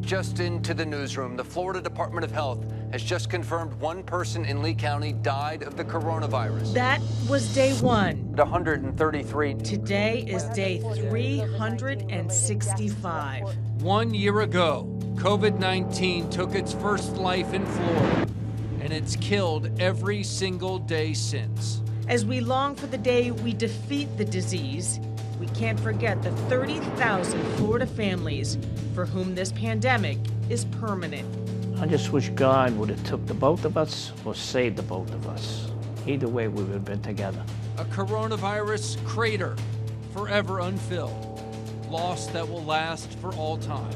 Just into the newsroom, the Florida Department of Health has just confirmed one person in Lee County died of the coronavirus. That was day one. 133. Today is day 365. 1 year ago, COVID-19 took its first life in Florida, and it's killed every single day since. As we long for the day we defeat the disease, we can't forget the 30,000 Florida families for whom this pandemic is permanent. I just wish God would have took the both of us or saved the both of us. Either way, we would have been together. A coronavirus crater, forever unfilled, loss that will last for all time.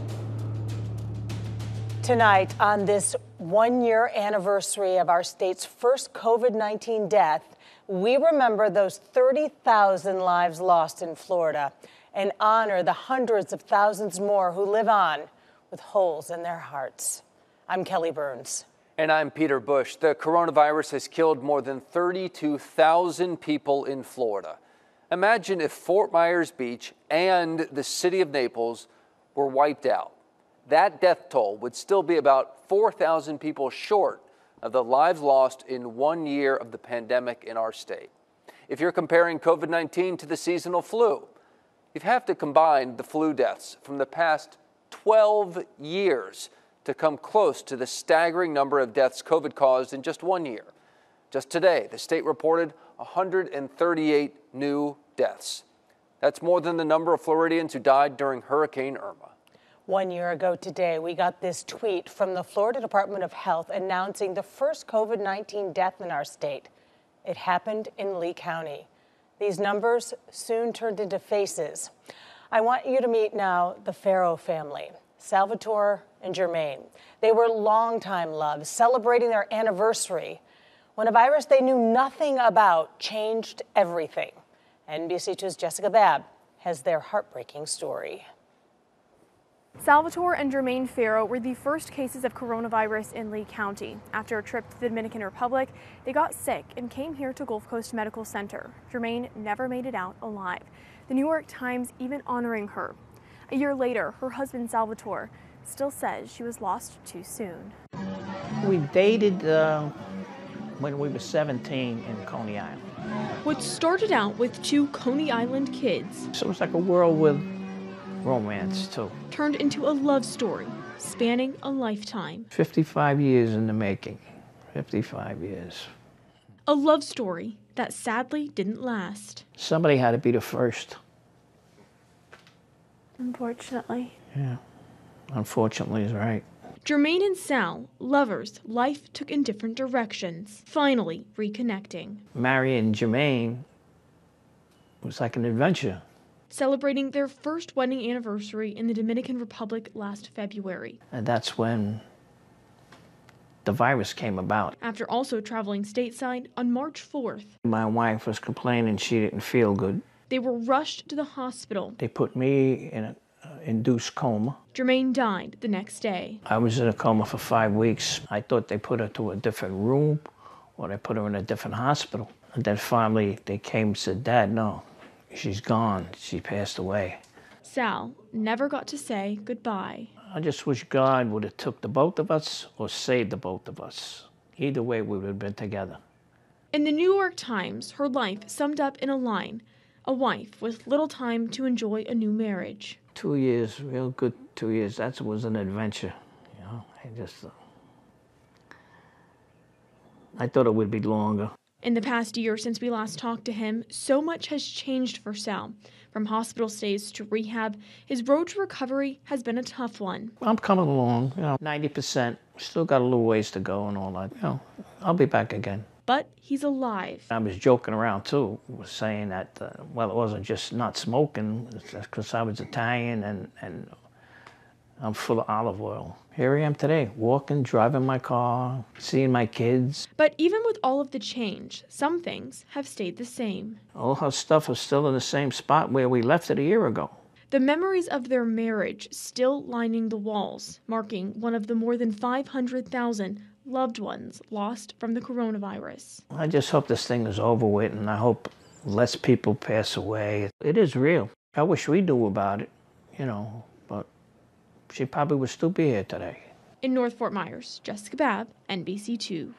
Tonight, on this one-year anniversary of our state's first COVID-19 death, we remember those 30,000 lives lost in Florida and honor the hundreds of thousands more who live on with holes in their hearts. I'm Kelly Burns. And I'm Peter Bush. The coronavirus has killed more than 32,000 people in Florida. Imagine if Fort Myers Beach and the city of Naples were wiped out. That death toll would still be about 4,000 people short of the lives lost in 1 year of the pandemic in our state. If you're comparing COVID-19 to the seasonal flu, you'd have to combine the flu deaths from the past 12 years to come close to the staggering number of deaths COVID caused in just 1 year. Just today, the state reported 138 new deaths. That's more than the number of Floridians who died during Hurricane Irma. 1 year ago today, we got this tweet from the Florida Department of Health announcing the first COVID-19 death in our state. It happened in Lee County. These numbers soon turned into faces. I want you to meet now the Farrow family, Salvatore and Jermaine. They were longtime loves, celebrating their anniversary when a virus they knew nothing about changed everything. NBC2's Jessica Babb has their heartbreaking story. Salvatore and Jermaine Farrow were the first cases of coronavirus in Lee County. After a trip to the Dominican Republic, they got sick and came here to Gulf Coast Medical Center. Jermaine never made it out alive. The New York Times even honoring her. A year later, her husband Salvatore still says she was lost too soon. We dated when we were 17 in Coney Island. What started out with two Coney Island kids So it was like a world with romance, too. turned into a love story spanning a lifetime. 55 years in the making. 55 years. A love story that sadly didn't last. Somebody had to be the first. Unfortunately. Yeah. Unfortunately is right. Jermaine and Sal, lovers, life took in different directions, finally reconnecting. Marrying Jermaine was like an adventure. Celebrating their first wedding anniversary in the Dominican Republic last February. And that's when the virus came about. After also traveling stateside on March 4th, My wife was complaining she didn't feel good. they were rushed to the hospital. They put me in an induced coma. Jermaine died the next day. I was in a coma for 5 weeks. I thought they put her to a different room or they put her in a different hospital. And then finally they came and said, "Dad, no, she's gone. She passed away." Sal never got to say goodbye. I just wish God would have took the both of us or saved the both of us. Either way, we would have been together. In the New York Times, her life summed up in a line: a wife with little time to enjoy a new marriage. 2 years, real good 2 years. That was an adventure, you know. I thought it would be longer. In the past year since we last talked to him, so much has changed for Sal. From hospital stays to rehab, his road to recovery has been a tough one. I'm coming along, 90%. Still got a little ways to go and all that. I'll be back again. But he's alive. I was joking around too, was saying that, well, it wasn't just not smoking, it's because I was Italian and I'm full of olive oil. Here I am today, walking, driving my car, seeing my kids. But even with all of the change, some things have stayed the same. All her stuff is still in the same spot where we left it a year ago. The memories of their marriage still lining the walls, marking one of the more than 500,000 loved ones lost from the coronavirus. I just hope this thing is over with, and I hope less people pass away. It is real. I wish we knew about it, but she probably would still be here today. In North Fort Myers, Jessica Babb, NBC2.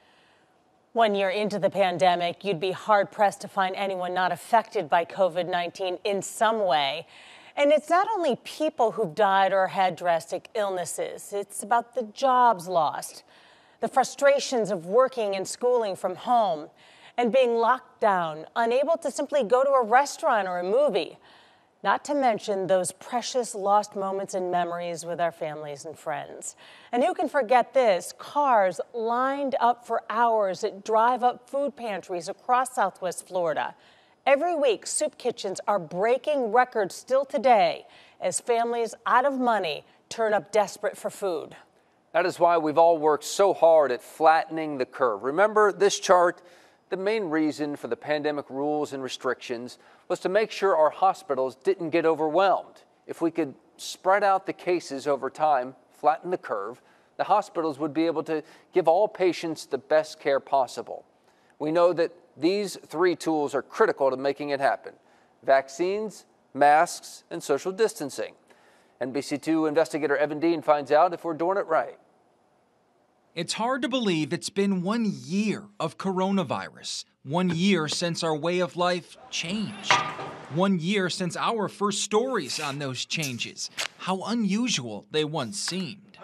1 year into the pandemic, you'd be hard-pressed to find anyone not affected by COVID-19 in some way. And it's not only people who've died or had drastic illnesses. It's about the jobs lost, the frustrations of working and schooling from home, and being locked down, unable to simply go to a restaurant or a movie. Not to mention those precious lost moments and memories with our families and friends. And who can forget this? Cars lined up for hours at drive-up food pantries across Southwest Florida. Every week, soup kitchens are breaking records still today as families out of money turn up desperate for food. That is why we've all worked so hard at flattening the curve. Remember this chart? The main reason for the pandemic rules and restrictions was to make sure our hospitals didn't get overwhelmed. If we could spread out the cases over time, flatten the curve, the hospitals would be able to give all patients the best care possible. We know that these three tools are critical to making it happen: vaccines, masks, and social distancing. NBC2 investigator Evan Dean finds out if we're doing it right. It's hard to believe it's been 1 year of coronavirus. 1 year since our way of life changed. 1 year since our first stories on those changes. How unusual they once seemed.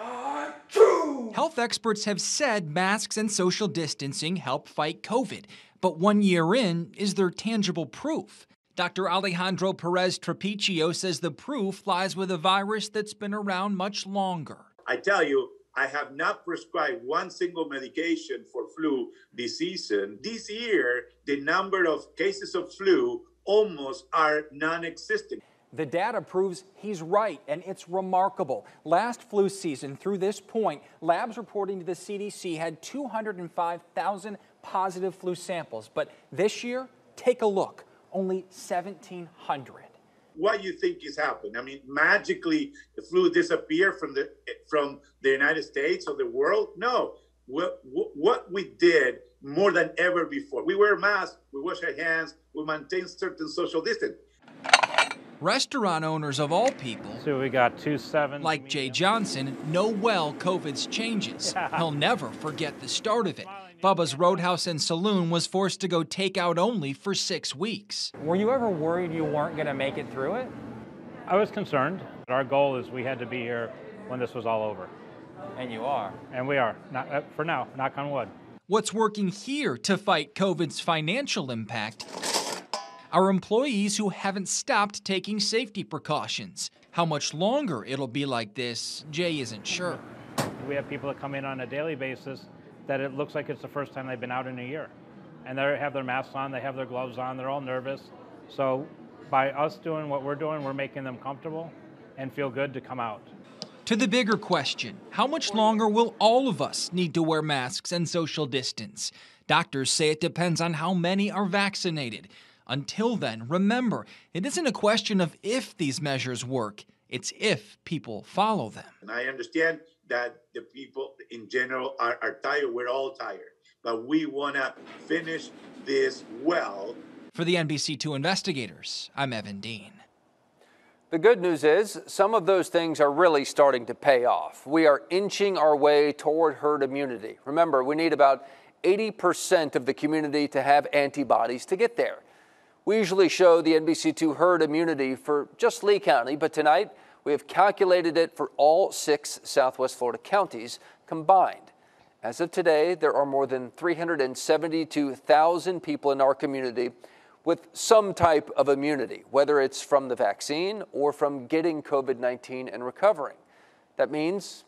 Health experts have said masks and social distancing help fight COVID. But 1 year in, is there tangible proof? Dr. Alejandro Perez Trapicio says the proof lies with a virus that's been around much longer. I tell you, I have not prescribed one single medication for flu this season. This year, the number of cases of flu almost are non-existent. The data proves he's right, and it's remarkable. Last flu season, through this point, labs reporting to the CDC had 205,000 positive flu samples. But this year, take a look, only 1,700. What do you think is happening? I mean, magically, the flu disappeared from the United States or the world? No. What we did more than ever before. We wear masks, we wash our hands, we maintain certain social distance. Restaurant owners of all people, so we got 2-7 like Jay Johnson, know well COVID's changes. He'll never forget the start of it. Bubba's Roadhouse and Saloon was forced to go takeout only for 6 weeks. Were you ever worried you weren't going to make it through it? I was concerned. Our goal is we had to be here when this was all over. And you are. And we are, not, for now, knock on wood. What's working here to fight COVID's financial impact are employees who haven't stopped taking safety precautions. How much longer it'll be like this, Jay isn't sure. We have people that come in on a daily basis that it looks like it's the first time they've been out in a year. And they have their masks on, they have their gloves on, they're all nervous. So by us doing what we're doing, we're making them comfortable and feel good to come out. To the bigger question, how much longer will all of us need to wear masks and social distance? Doctors say it depends on how many are vaccinated. Until then, remember, it isn't a question of if these measures work, it's if people follow them. And I understand that the people in general are tired. We're all tired. But we want to finish this well. For the NBC2 investigators, I'm Evan Dean. The good news is some of those things are really starting to pay off. We are inching our way toward herd immunity. Remember, we need about 80% of the community to have antibodies to get there. We usually show the NBC2 herd immunity for just Lee County, but tonight we have calculated it for all 6 Southwest Florida counties combined. As of today, there are more than 372,000 people in our community with some type of immunity, whether it's from the vaccine or from getting COVID-19 and recovering. That means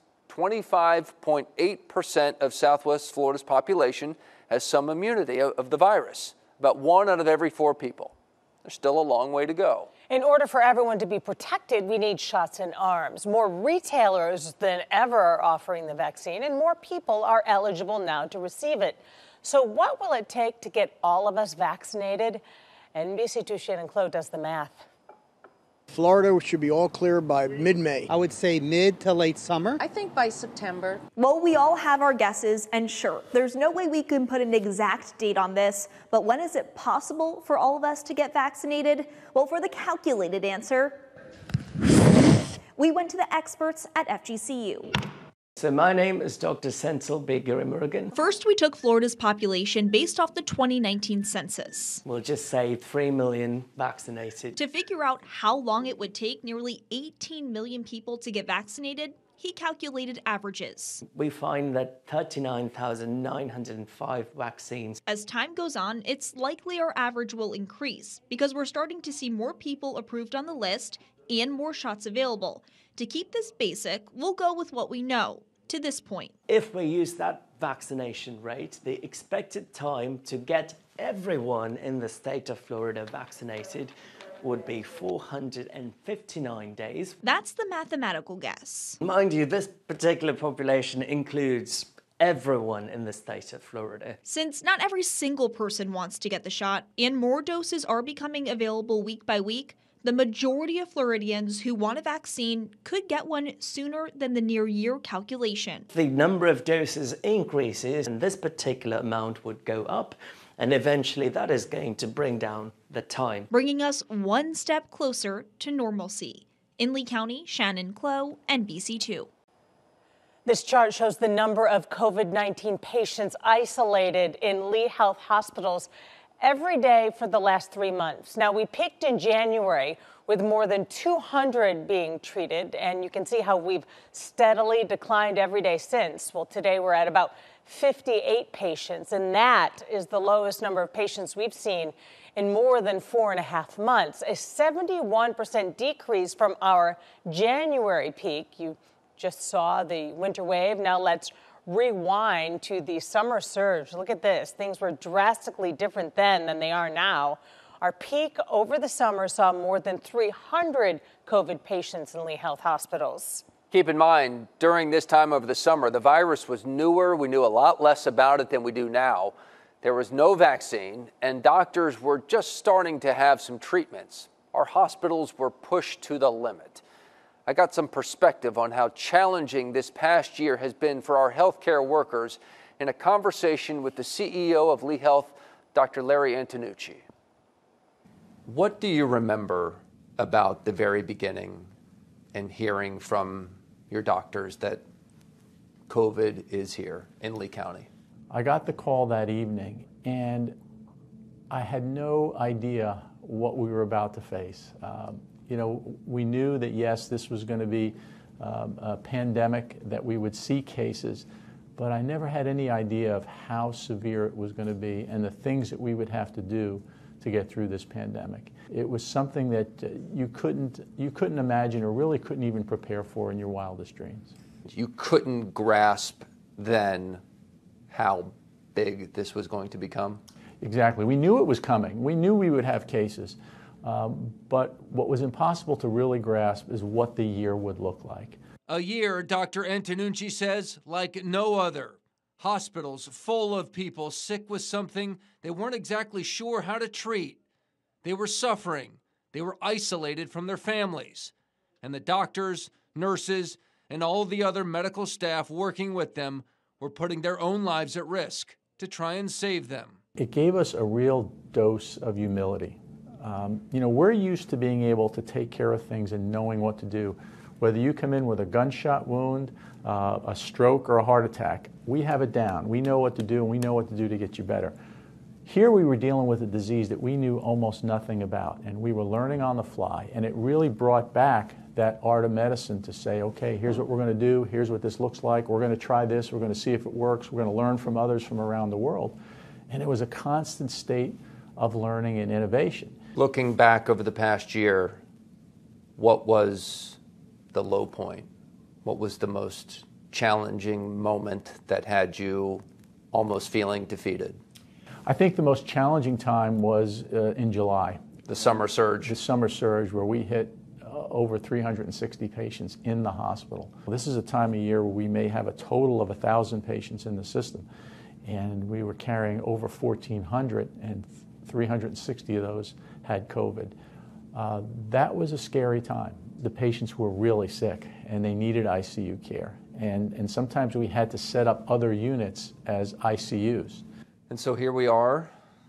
25.8% of Southwest Florida's population has some immunity of the virus. About 1 out of every 4 people. There's still a long way to go. In order for everyone to be protected, we need shots in arms. More retailers than ever are offering the vaccine, and more people are eligible now to receive it. So what will it take to get all of us vaccinated? NBC2 Shannon Clow does the math. Florida should be all clear by mid-May. I would say mid to late summer. I think by September. Well, we all have our guesses, and sure, there's no way we can put an exact date on this, but when is it possible for all of us to get vaccinated? Well, for the calculated answer, We went to the experts at FGCU. So my name is Dr. Senthil Begirimurugan. First, we took Florida's population based off the 2019 census. We'll just say 3 million vaccinated. To figure out how long it would take nearly 18 million people to get vaccinated, he calculated averages. We find that 39,905 vaccines. As time goes on, it's likely our average will increase because we're starting to see more people approved on the list and more shots available. To keep this basic, we'll go with what we know to this point. If we use that vaccination rate, the expected time to get everyone in the state of Florida vaccinated would be 459 days. That's the mathematical guess. Mind you, this particular population includes everyone in the state of Florida. Since not every single person wants to get the shot and more doses are becoming available week by week, the majority of Floridians who want a vaccine could get one sooner than the near year calculation. The number of doses increases and this particular amount would go up, and eventually that is going to bring down the time, bringing us one step closer to normalcy. In Lee County, Shannon Clough, NBC2. This chart shows the number of COVID-19 patients isolated in Lee Health hospitals every day for the last 3 months. Now, we peaked in January with more than 200 being treated, and you can see how we've steadily declined every day since. Well, today we're at about 58 patients, and that is the lowest number of patients we've seen in more than 4.5 months, a 71% decrease from our January peak. You just saw the winter wave. Now let's rewind to the summer surge. Look at this. Things were drastically different then than they are now. Our peak over the summer saw more than 300 COVID patients in Lee Health hospitals. Keep in mind, during this time over the summer, the virus was newer. We knew a lot less about it than we do now. There was no vaccine, and doctors were just starting to have some treatments. Our hospitals were pushed to the limit. I got some perspective on how challenging this past year has been for our healthcare workers in a conversation with the CEO of Lee Health, Dr. Larry Antonucci. What do you remember about the very beginning and hearing from your doctors that COVID is here in Lee County? I got the call that evening, and I had no idea what we were about to face. We knew that, yes, this was going to be a pandemic, that we would see cases, but I never had any idea of how severe it was going to be and the things that we would have to do to get through this pandemic. It was something that you couldn't imagine or really couldn't even prepare for in your wildest dreams. You couldn't grasp then how big this was going to become? Exactly. We knew it was coming. We knew we would have cases. But what was impossible to really grasp is what the year would look like. A year, Dr. Antonucci says, like no other. Hospitals full of people sick with something they weren't exactly sure how to treat. They were suffering. They were isolated from their families. And the doctors, nurses, and all the other medical staff working with them were putting their own lives at risk to try and save them. It gave us a real dose of humility. We're used to being able to take care of things and knowing what to do. Whether you come in with a gunshot wound, a stroke, or a heart attack, we have it down. We know what to do, and we know what to do to get you better. Here we were dealing with a disease that we knew almost nothing about, and we were learning on the fly, and it really brought back that art of medicine to say, okay, here's what we're going to do, here's what this looks like, we're going to try this, we're going to see if it works, we're going to learn from others from around the world. And it was a constant state of learning and innovation. Looking back over the past year, what was the low point? What was the most challenging moment that had you almost feeling defeated? I think the most challenging time was in July. The summer surge. The summer surge, where we hit over 360 patients in the hospital. This is a time of year where we may have a total of 1,000 patients in the system, and we were carrying over 1,400, and 360 of those had COVID. That was a scary time. The patients were really sick, and they needed ICU care. And sometimes we had to set up other units as ICUs. And so here we are,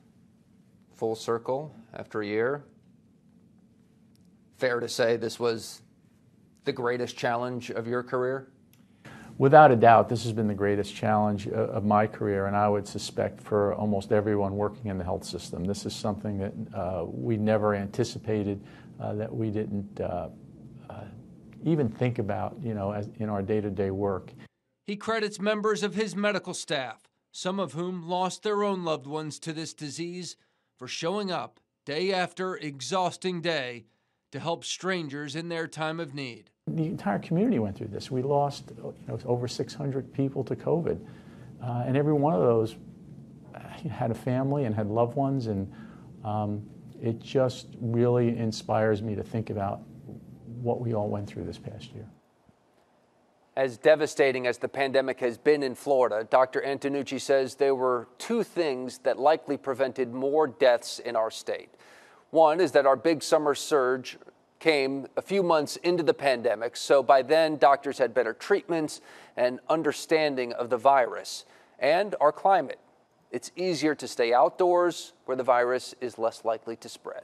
full circle after a year. Fair to say this was the greatest challenge of your career? Without a doubt, this has been the greatest challenge of my career, and I would suspect for almost everyone working in the health system. This is something that we never anticipated, that we didn't even think about, as in our day-to-day work. He credits members of his medical staff, some of whom lost their own loved ones to this disease, for showing up day after exhausting day to help strangers in their time of need. The entire community went through this. We lost over 600 people to COVID, and every one of those had a family and had loved ones, and it just really inspires me to think about what we all went through this past year. As devastating as the pandemic has been in Florida, Dr. Antonucci says there were two things that likely prevented more deaths in our state. One is that our big summer surge came a few months into the pandemic, so by then doctors had better treatments and understanding of the virus. And our climate. It's easier to stay outdoors where the virus is less likely to spread.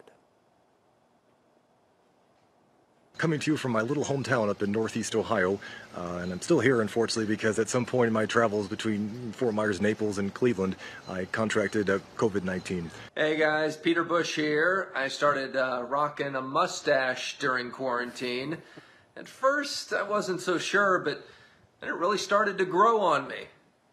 Coming to you from my little hometown up in Northeast Ohio, and I'm still here, unfortunately, because at some point in my travels between Fort Myers, Naples, and Cleveland, I contracted COVID-19. Hey guys, Peter Bush here. I started rocking a mustache during quarantine. At first, I wasn't so sure, but then it really started to grow on me.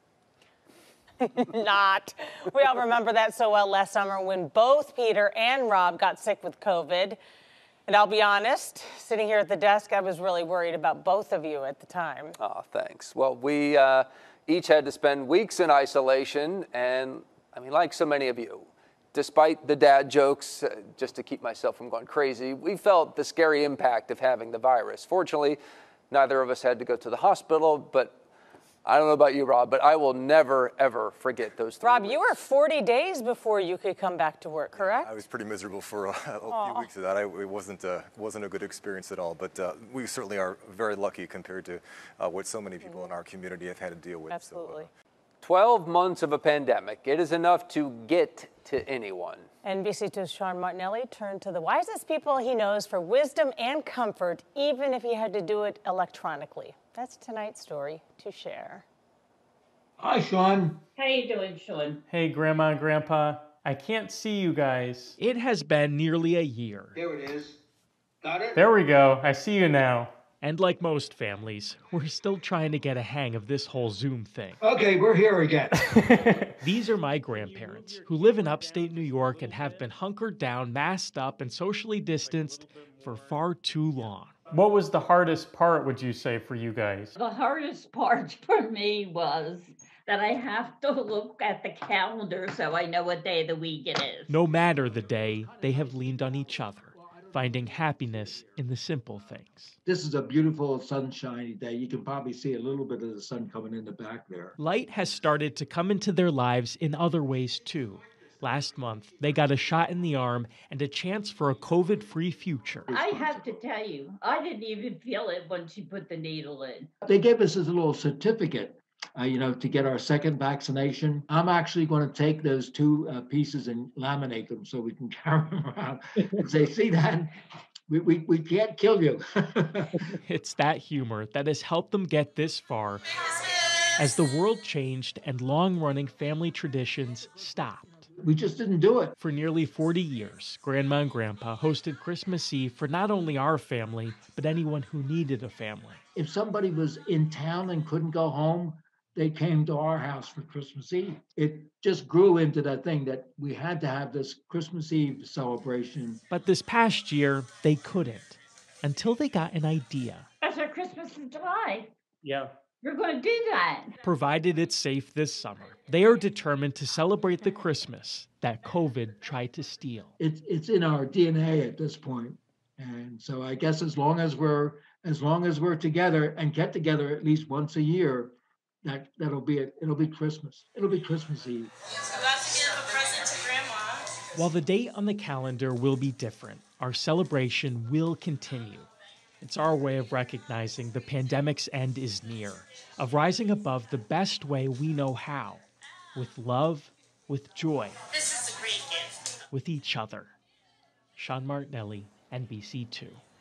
Not. We all remember that so well last summer when both Peter and Rob got sick with COVID. And I'll be honest, sitting here at the desk, I was really worried about both of you at the time. Oh, thanks. Well, we each had to spend weeks in isolation, and I mean, like so many of you, despite the dad jokes, just to keep myself from going crazy, we felt the scary impact of having the virus. Fortunately, neither of us had to go to the hospital, but I don't know about you, Rob, but I will never, ever forget those 3 Rob, weeks. you were 40 days before you could come back to work, correct? I was pretty miserable for a few weeks of that. It wasn't a good experience at all, but we certainly are very lucky compared to what so many people in our community have had to deal with. Absolutely. So, 12 months of a pandemic. It is enough to get to anyone. NBC2's Sean Martinelli turned to the wisest people he knows for wisdom and comfort, even if he had to do it electronically. That's tonight's story to share. Hi, Sean. How you doing, Sean? Hey, Grandma and Grandpa. I can't see you guys. It has been nearly a year. There it is. Got it? There we go. I see you now. And like most families, we're still trying to get a hang of this whole Zoom thing. Okay, we're here again. These are my grandparents, who live in upstate New York and have been hunkered down, masked up, and socially distanced for far too long. What was the hardest part, would you say, for you guys? The hardest part for me was that I have to look at the calendar so I know what day of the week it is. No matter the day, they have leaned on each other, finding happiness in the simple things. This is a beautiful sunshiny day. You can probably see a little bit of the sun coming in the back there. Light has started to come into their lives in other ways, too. Last month, they got a shot in the arm and a chance for a COVID-free future. I have to tell you, I didn't even feel it when she put the needle in. They gave us this little certificate, to get our second vaccination. I'm actually going to take those two pieces and laminate them so we can carry them around and say, see that? We can't kill you. It's that humor that has helped them get this far as the world changed and long-running family traditions stopped. We just didn't do it. For nearly 40 years, Grandma and Grandpa hosted Christmas Eve for not only our family, but anyone who needed a family. If somebody was in town and couldn't go home, they came to our house for Christmas Eve. It just grew into that thing that we had to have this Christmas Eve celebration. But this past year, they couldn't, until they got an idea. That's our Christmas in July. Yeah. You're going to do that. Provided it's safe this summer, they are determined to celebrate the Christmas that COVID tried to steal. It's in our DNA at this point. And so I guess as long as we're together and get together at least once a year, that'll be it. It'll be Christmas. It'll be Christmas Eve. I'm about to give a present to Grandma. While the date on the calendar will be different, our celebration will continue. It's our way of recognizing the pandemic's end is near, of rising above the best way we know how, with love, with joy. This is a great gift. With each other. Sean Martinelli, NBC2.